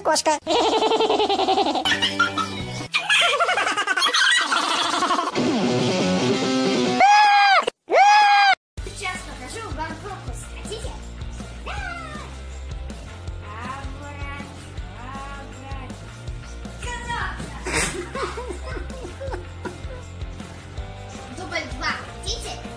кошка. Сейчас покажу вам фокус. Хотите? Да! Дубль 2. Хотите?